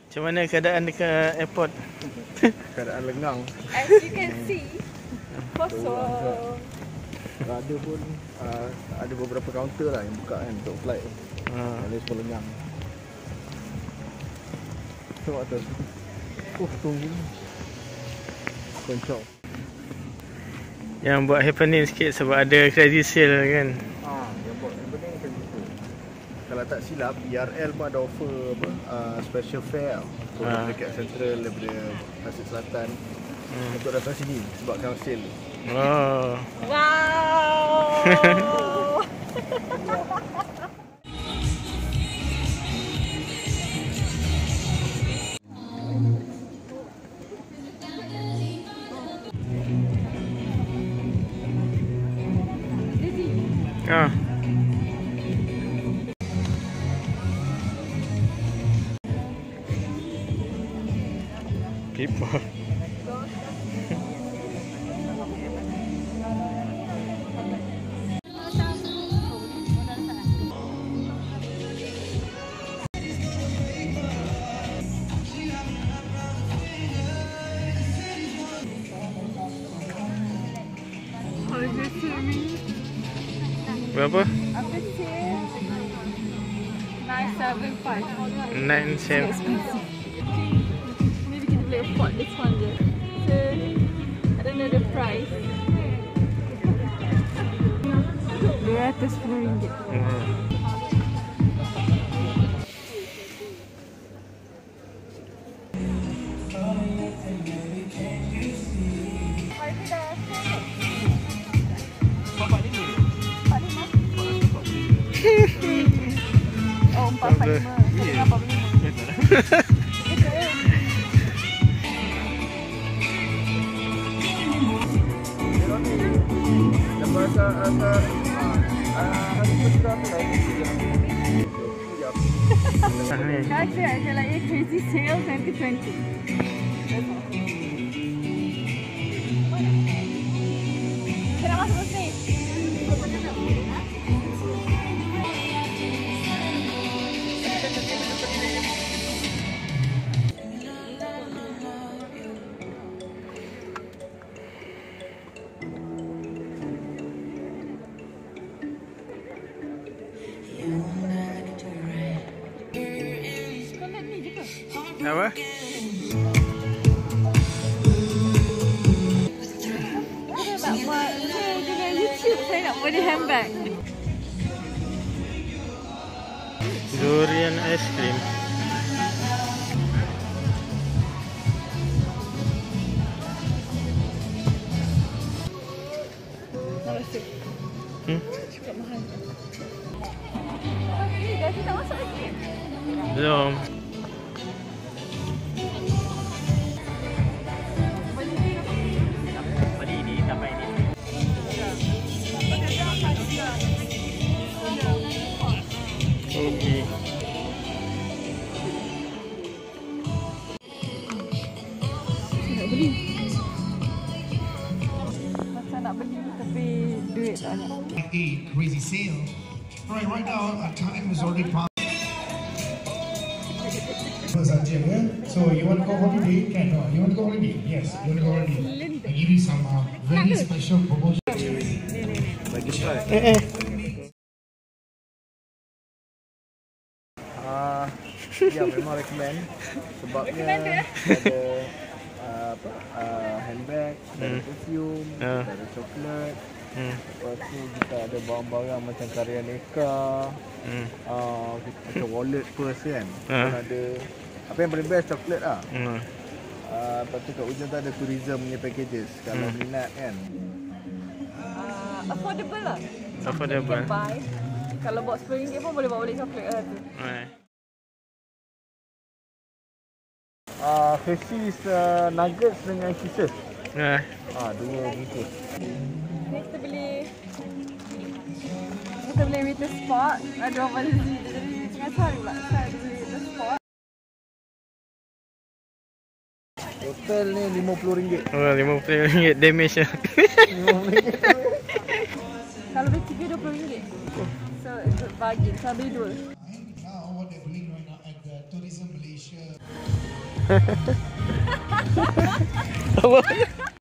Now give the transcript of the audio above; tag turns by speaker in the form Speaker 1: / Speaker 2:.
Speaker 1: Macam mana keadaan dekat airport?
Speaker 2: Keadaan lengang.
Speaker 3: As you can see, kosong.
Speaker 2: Ada pun ada beberapa kaunter lah yang buka kan untuk flight. Yang semua lengang. Tengok atas. Tunggu. Koncok.
Speaker 1: Yang buat happening sikit sebab ada crazy sale kan.
Speaker 2: Yang buat happening macam gitu. Kalau tak silap, ERL pun ada offer special fare dekat Central daripada Pasir Selatan untuk datang sini sebabkan sale.
Speaker 1: Oh.
Speaker 3: Wow.
Speaker 1: People. Berapa?
Speaker 3: Apa sale? 975.
Speaker 1: 9
Speaker 3: Expensive. Maybe kita boleh afford this one je. So, I don't know the price. RM210. Oh, 455. Saya 45. Guys, I like a crazy sale 2020. Kita nak masuk sini.
Speaker 1: Apa?
Speaker 3: Saya nak buat dengan YouTube. Saya nak buat di handbag.
Speaker 1: Durian ice cream.
Speaker 3: Nak masuk. Cukup mahal. Guys, kita masuk lagi.
Speaker 1: Belum. Okay.
Speaker 3: Nak beli. Pasal nak beli tapi duit tak ada.
Speaker 4: A crazy sale. Right now our time is already past. So you want to go holiday? Can no? You want to go holiday? Yes, you want to go holiday. I give you some very special promotion.
Speaker 2: Bagi try. Ya, memang recommend sebabnya ada handbag, ada perfume, ada coklat. Lepas tu kita ada barang-barang macam karya neka, macam wallet, purse kan. Ada apa yang paling best, coklat lah. Lepas tu kat ujung tu ada tourism punya packages kalau minat kan.
Speaker 3: Affordable lah.
Speaker 1: Affordable.
Speaker 3: Buy. Kalau bawa RM10 pun boleh bawa balik coklat lah tu.
Speaker 2: Hershey's nuggets dengan kisses. Dua bungkus.
Speaker 3: Ni kita beli with the spot. Ada orang balik jadi tengah cari pula. Saya beli with the spot.
Speaker 2: Total ni RM50.
Speaker 1: Oh, RM50 damage lah.
Speaker 2: RM50.
Speaker 3: Kalau beli 3 RM20. So it's a bargain. Saya beli 2.
Speaker 4: Now what they're doing right now at the Tourism Malaysia
Speaker 1: Apa?